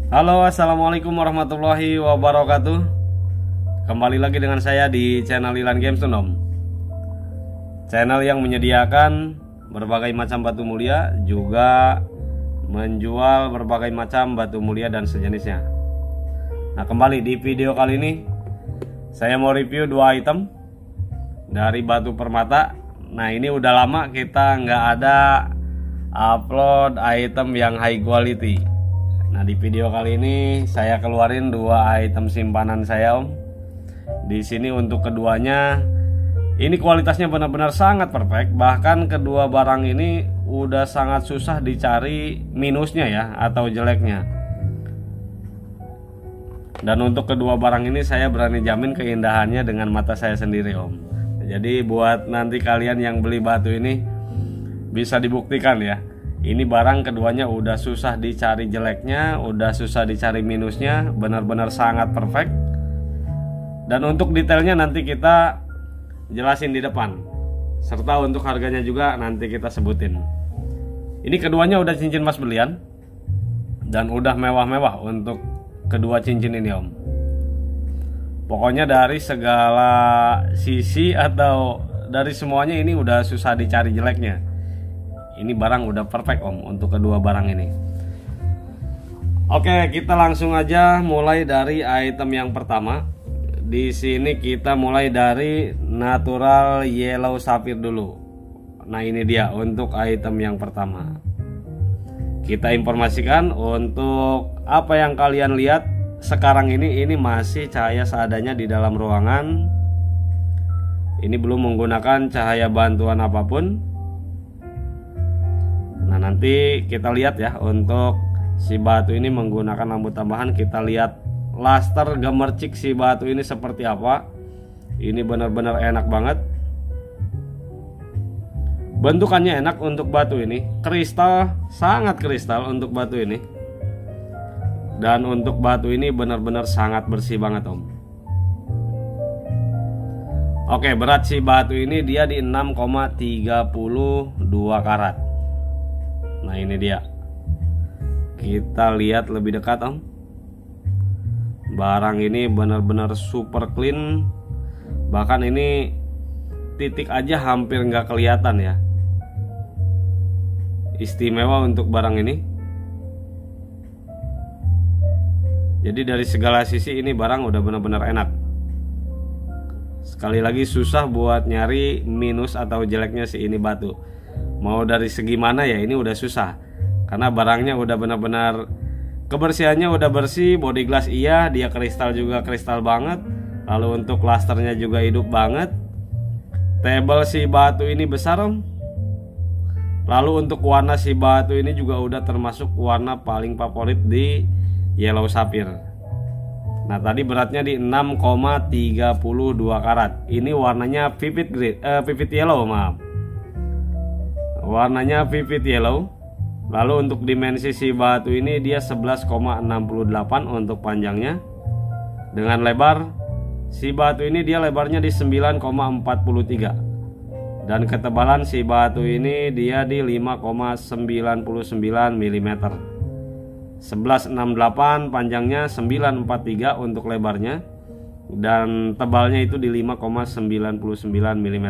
Halo, assalamualaikum warahmatullahi wabarakatuh. Kembali lagi dengan saya di channel Lilan Games Om. Channel yang menyediakan berbagai macam batu mulia, juga menjual berbagai macam batu mulia dan sejenisnya. Nah, kembali di video kali ini saya mau review dua item dari batu permata. Nah, ini udah lama kita nggak ada upload item yang high quality. Nah, di video kali ini saya keluarin dua item simpanan saya, Om. Di sini untuk keduanya ini kualitasnya benar-benar sangat perfect. Bahkan kedua barang ini udah sangat susah dicari minusnya ya, atau jeleknya. Dan untuk kedua barang ini saya berani jamin keindahannya dengan mata saya sendiri, Om. Jadi buat nanti kalian yang beli batu ini bisa dibuktikan ya. Ini barang keduanya udah susah dicari jeleknya, udah susah dicari minusnya, benar-benar sangat perfect. Dan untuk detailnya nanti kita jelasin di depan, serta untuk harganya juga nanti kita sebutin. Ini keduanya udah cincin mas berlian dan udah mewah-mewah untuk kedua cincin ini, Om. Pokoknya dari segala sisi atau dari semuanya ini udah susah dicari jeleknya. Ini barang udah perfect, Om, untuk kedua barang ini. Oke, kita langsung aja mulai dari item yang pertama. Di sini kita mulai dari natural yellow sapphire dulu. Nah, ini dia untuk item yang pertama. Kita informasikan untuk apa yang kalian lihat sekarang ini masih cahaya seadanya di dalam ruangan. Ini belum menggunakan cahaya bantuan apapun. Nah, nanti kita lihat ya, untuk si batu ini menggunakan lampu tambahan. Kita lihat laster gemercik si batu ini seperti apa. Ini benar-benar enak banget. Bentukannya enak untuk batu ini. Kristal, sangat kristal untuk batu ini. Dan untuk batu ini benar-benar sangat bersih banget, Om. Oke, berat si batu ini dia di 6,32 karat. Nah, ini dia. Kita lihat lebih dekat, Om. Barang ini benar-benar super clean. Bahkan ini titik aja hampir nggak kelihatan ya. Istimewa untuk barang ini. Jadi dari segala sisi ini barang udah benar-benar enak. Sekali lagi susah buat nyari minus atau jeleknya si ini batu. Mau dari segi mana ya, ini udah susah. Karena barangnya udah benar-benar kebersihannya udah bersih. Body glass iya, dia kristal juga kristal banget. Lalu untuk lusternya juga hidup banget. Table si batu ini besar, Om. Lalu untuk warna si batu ini juga udah termasuk warna paling favorit di yellow sapphire. Nah, tadi beratnya di 6,32 karat. Ini warnanya vivid green, vivid yellow, maaf. Warnanya vivid yellow. Lalu untuk dimensi si batu ini dia 11,68 untuk panjangnya. Dengan lebar si batu ini dia lebarnya di 9,43. Dan ketebalan si batu ini dia di 5,99 mm. 1168 panjangnya, 943 untuk lebarnya, dan tebalnya itu di 5,99 mm.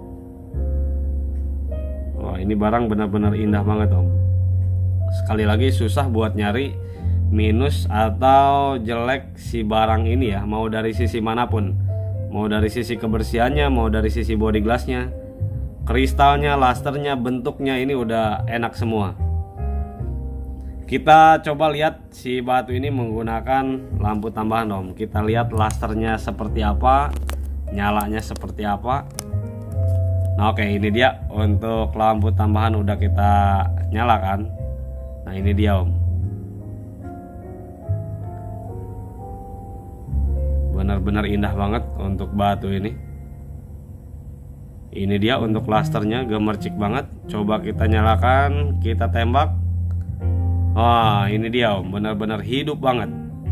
Wah, ini barang benar-benar indah banget, Om. Sekali lagi susah buat nyari minus atau jelek si barang ini ya, mau dari sisi manapun. Mau dari sisi kebersihannya, mau dari sisi body glassnya, kristalnya, lusternya, bentuknya, ini udah enak semua. Kita coba lihat si batu ini menggunakan lampu tambahan, Om. Kita lihat lusternya seperti apa, nyalanya seperti apa. Nah, oke, ini dia untuk lampu tambahan udah kita nyalakan. Nah, ini dia, Om. Benar-benar indah banget untuk batu ini. Ini dia untuk lusternya, gemercik banget. Coba kita nyalakan, kita tembak. Wah, ini dia, Om, benar-benar hidup banget.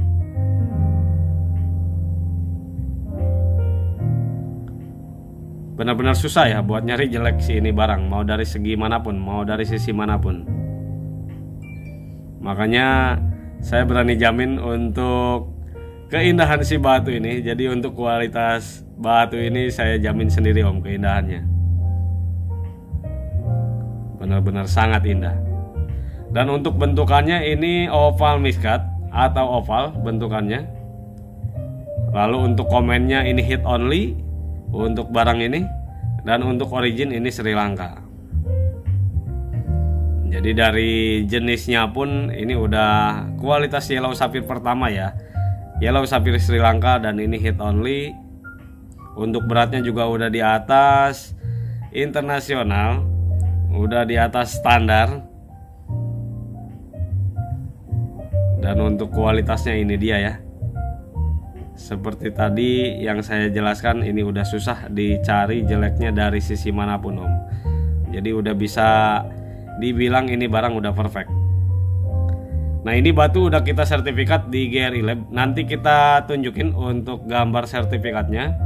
Benar-benar susah ya buat nyari jelek sih ini barang, mau dari segi manapun, mau dari sisi manapun. Makanya Saya berani jamin untuk keindahan si batu ini. Jadi untuk kualitas batu ini saya jamin sendiri Om keindahannya. Benar-benar sangat indah. Dan untuk bentukannya ini oval miskat atau oval bentukannya. Lalu untuk komennya ini hit only untuk barang ini. Dan untuk origin ini Sri Lanka. Jadi dari jenisnya pun ini udah kualitas yellow sapphire pertama ya. Yellow sapphire Sri Lanka dan ini hit only. Untuk beratnya juga udah di atas internasional, udah di atas standar. Dan untuk kualitasnya ini dia ya. Seperti tadi yang saya jelaskan, ini udah susah dicari jeleknya dari sisi manapun Om. Jadi udah bisa dibilang ini barang udah perfect. Nah ini batu udah kita sertifikat di GRI Lab. Nanti kita tunjukin untuk gambar sertifikatnya.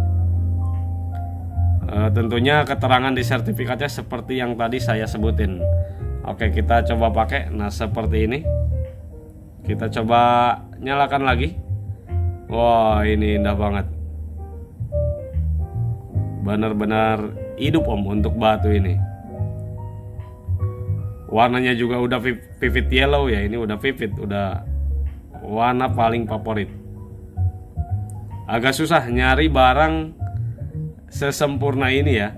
Tentunya keterangan di sertifikatnya seperti yang tadi saya sebutin. Oke, kita coba pakai. Nah seperti ini. Kita coba nyalakan lagi. Wah ini indah banget. Benar-benar hidup Om untuk batu ini. Warnanya juga udah vivid yellow ya. Ini udah vivid, udah warna paling favorit. Agak susah nyari barang sesempurna ini ya.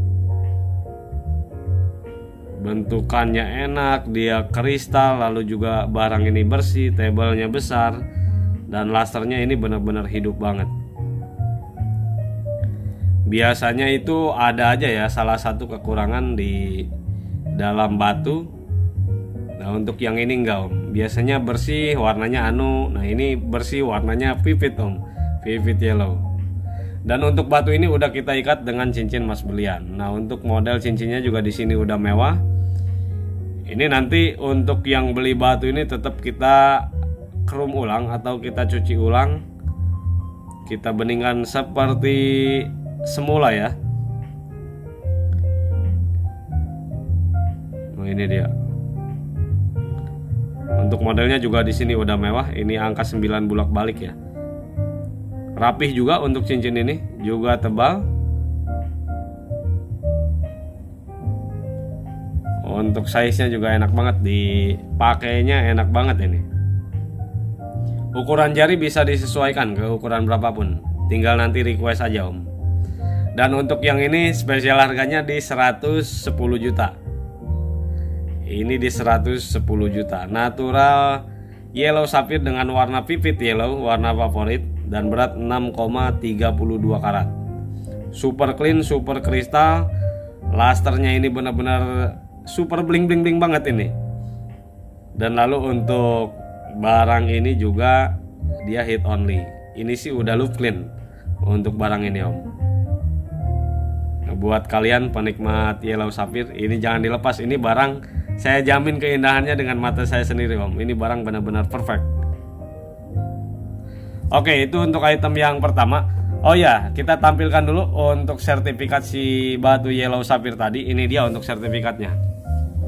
Bentukannya enak, dia kristal, lalu juga barang ini bersih, tebelnya besar. Dan lasernya ini benar-benar hidup banget. Biasanya itu ada aja ya salah satu kekurangan di dalam batu. Nah untuk yang ini enggak Om. Biasanya bersih warnanya anu. Nah ini bersih warnanya vivid Om. Vivid yellow. Dan untuk batu ini udah kita ikat dengan cincin emas berlian. Nah untuk model cincinnya juga di sini udah mewah. Ini nanti untuk yang beli batu ini tetap kita chrome ulang atau kita cuci ulang, kita beningkan seperti semula ya. Nah ini dia. Untuk modelnya juga di sini udah mewah. Ini angka 9 bulak balik ya. Rapih juga untuk cincin ini, juga tebal. Untuk size-nya juga enak banget, dipakainya enak banget ini. Ukuran jari bisa disesuaikan ke ukuran berapapun. Tinggal nanti request aja Om. Dan untuk yang ini spesial harganya di 110 juta. Ini di 110 juta. Natural yellow sapphire dengan warna vivid yellow, warna favorit. Dan berat 6,32 karat. Super clean, super kristal. Lusternya ini benar-benar super bling bling bling banget ini. Dan lalu untuk barang ini juga dia hit only. Ini sih udah loop clean untuk barang ini Om. Nah, buat kalian penikmat yellow sapphire, ini jangan dilepas. Ini barang saya jamin keindahannya dengan mata saya sendiri Om. Ini barang benar-benar perfect. Oke, itu untuk item yang pertama. Oh ya, kita tampilkan dulu untuk sertifikat si batu yellow sapphire tadi. Ini dia untuk sertifikatnya.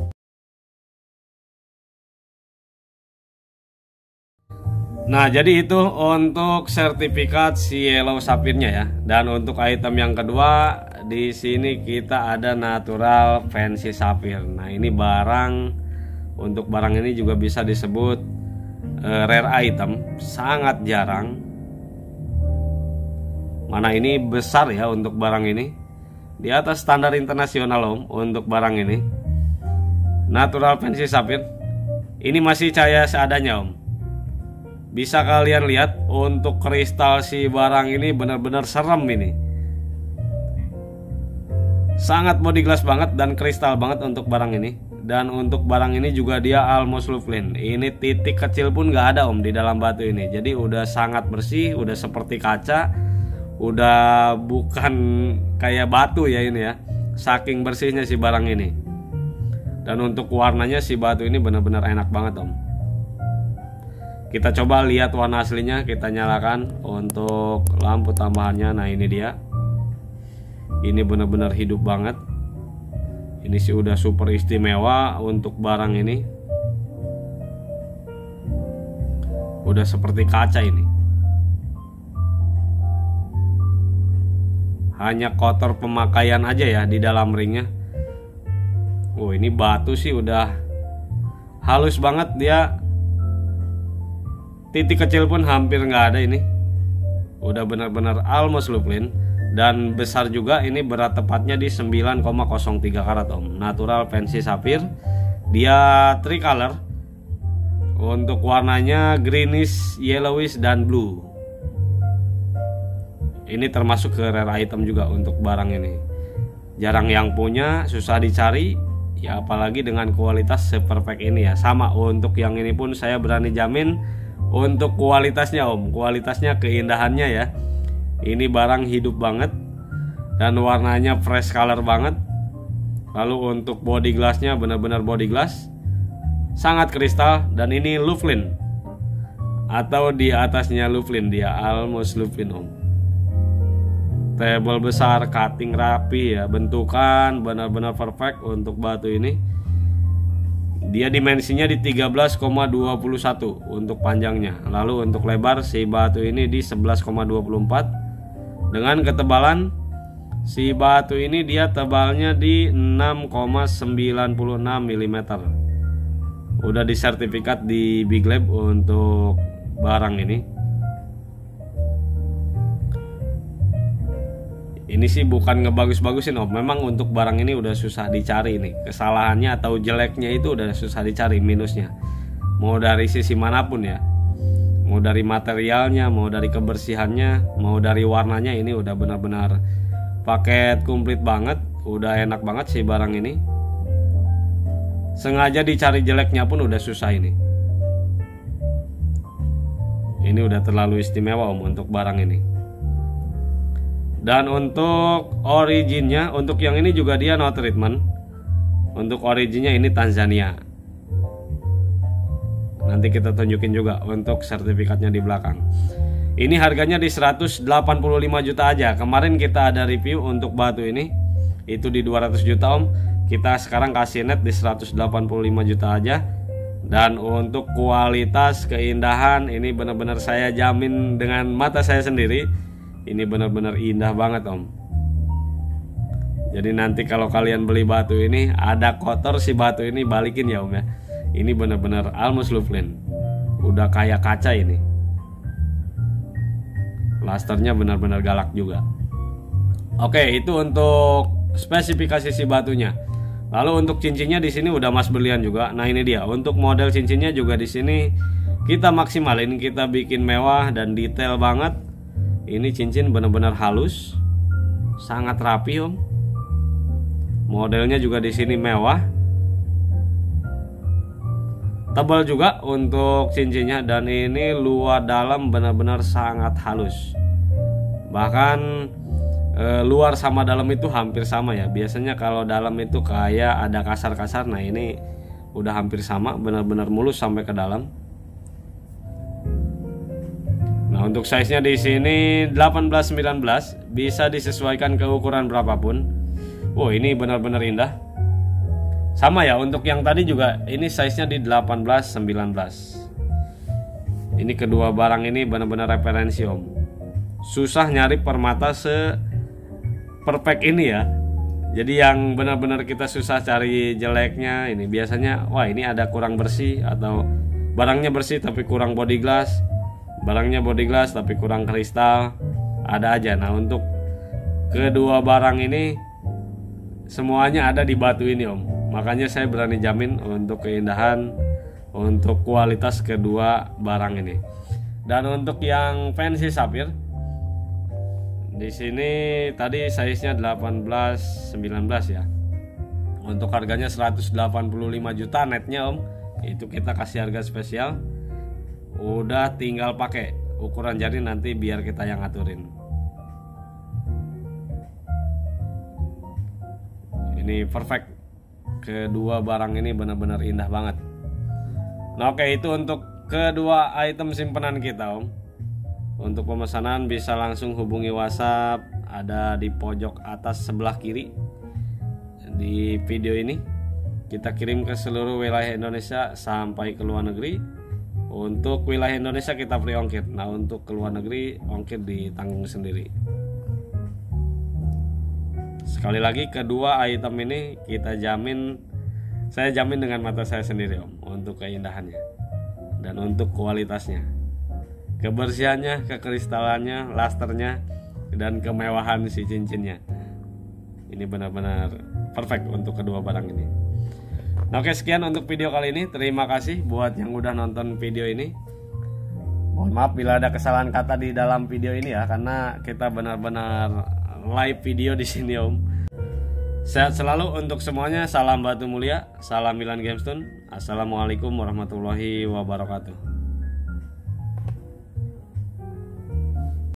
Nah jadi itu untuk sertifikat si yellow sapphire-nya ya. Dan untuk item yang kedua, di sini kita ada natural fancy sapphire. Nah ini barang, untuk barang ini juga bisa disebut rare item, sangat jarang. Mana ini besar ya untuk barang ini, di atas standar internasional Om untuk barang ini. Natural fancy sapphire. Ini masih cahaya seadanya Om. Bisa kalian lihat untuk kristal si barang ini benar-benar serem ini. Sangat body glass banget dan kristal banget untuk barang ini. Dan untuk barang ini juga dia almost loop clean. Ini titik kecil pun gak ada Om di dalam batu ini. Jadi udah sangat bersih, udah seperti kaca. Udah bukan kayak batu ya ini ya. Saking bersihnya si barang ini. Dan untuk warnanya si batu ini benar-benar enak banget Om. Kita coba lihat warna aslinya, kita nyalakan untuk lampu tambahannya. Nah ini dia. Ini benar-benar hidup banget. Ini sih udah super istimewa untuk barang ini. Udah seperti kaca ini. Hanya kotor pemakaian aja ya di dalam ringnya. Oh, ini batu sih udah halus banget dia. Titik kecil pun hampir nggak ada ini. Udah benar-benar almost lupin. Dan besar juga, ini berat tepatnya di 9,03 karat om. Natural fancy sapphire. Dia tricolor. Untuk warnanya greenish, yellowish, dan blue. Ini termasuk ke rare item juga untuk barang ini. Jarang yang punya, susah dicari. Ya apalagi dengan kualitas seperfect ini ya. Sama untuk yang ini pun saya berani jamin untuk kualitasnya om. Kualitasnya, keindahannya ya. Ini barang hidup banget dan warnanya fresh color banget. Lalu untuk body glassnya benar-benar body glass, sangat kristal. Dan ini Louvlin atau di atasnya Louvlin, dia almost Louvlin om. Table besar, cutting rapi ya, bentukan benar-benar perfect untuk batu ini. Dia dimensinya di 13,21 untuk panjangnya. Lalu untuk lebar si batu ini di 11,24. Dengan ketebalan si batu ini dia tebalnya di 6,96 mm. Udah disertifikat di Big Lab untuk barang ini. Ini sih bukan ngebagus-bagusin om. Memang untuk barang ini udah susah dicari nih. Kesalahannya atau jeleknya itu udah susah dicari, minusnya. Mau dari sisi manapun ya. Mau dari materialnya, mau dari kebersihannya, mau dari warnanya, ini udah benar-benar paket komplit banget. Udah enak banget sih barang ini. Sengaja dicari jeleknya pun udah susah ini. Ini udah terlalu istimewa om untuk barang ini. Dan untuk originnya, untuk yang ini juga dia no treatment. Untuk originnya ini Tanzania. Nanti kita tunjukin juga untuk sertifikatnya di belakang. Ini harganya di 185 juta aja. Kemarin kita ada review untuk batu ini, itu di 200 juta om. Kita sekarang kasih net di 185 juta aja. Dan untuk kualitas, keindahan, ini benar-benar saya jamin dengan mata saya sendiri. Ini benar-benar indah banget om. Jadi nanti kalau kalian beli batu ini, ada kotor si batu ini, balikin ya om ya. Ini benar-benar almost Louvlin. Udah kayak kaca ini. Plasternya benar-benar galak juga. Oke, itu untuk spesifikasi si batunya. Lalu untuk cincinnya di sini udah mas berlian juga. Nah ini dia. Untuk model cincinnya juga di sini kita maksimalin, kita bikin mewah dan detail banget. Ini cincin benar-benar halus, sangat rapi om. Modelnya juga di sini mewah. Tebal juga untuk cincinnya, dan ini luar dalam benar-benar sangat halus. Bahkan luar sama dalam itu hampir sama ya. Biasanya kalau dalam itu kayak ada kasar-kasar. Nah ini udah hampir sama, benar-benar mulus sampai ke dalam. Nah untuk size-nya di sini 18-19, bisa disesuaikan ke ukuran berapapun. Wow, ini benar-benar indah. Sama ya, untuk yang tadi juga ini size-nya di 18-19. Ini kedua barang ini benar-benar referensi om. Susah nyari permata perfect ini ya. Jadi yang benar-benar kita susah cari jeleknya ini biasanya, wah ini ada kurang bersih, atau barangnya bersih tapi kurang body glass, barangnya body glass tapi kurang kristal, ada aja. Nah untuk kedua barang ini semuanya ada di batu ini om. Makanya saya berani jamin untuk keindahan, untuk kualitas kedua barang ini. Dan untuk yang fancy sapphire, di sini tadi size-nya 18-19 ya. Untuk harganya 185 juta netnya om. Itu kita kasih harga spesial. Udah tinggal pakai ukuran jari, nanti biar kita yang aturin. Ini perfect. Kedua barang ini benar-benar indah banget. Nah oke, itu untuk kedua item simpenan kita om. Untuk pemesanan bisa langsung hubungi WhatsApp, ada di pojok atas sebelah kiri di video ini. Kita kirim ke seluruh wilayah Indonesia sampai ke luar negeri. Untuk wilayah Indonesia kita free ongkir. Nah untuk ke luar negeri ongkir ditanggung sendiri. Sekali lagi, kedua item ini saya jamin dengan mata saya sendiri Om, untuk keindahannya dan untuk kualitasnya, kebersihannya, kekristalannya, lasternya, dan kemewahan si cincinnya. Ini benar-benar perfect untuk kedua barang ini. Nah, oke, sekian untuk video kali ini. Terima kasih buat yang udah nonton video ini. Mohon maaf bila ada kesalahan kata di dalam video ini ya, karena kita benar-benar live video di sini Om. Sehat selalu untuk semuanya. Salam batu mulia, salam Milan Gamestone. Assalamualaikum warahmatullahi wabarakatuh.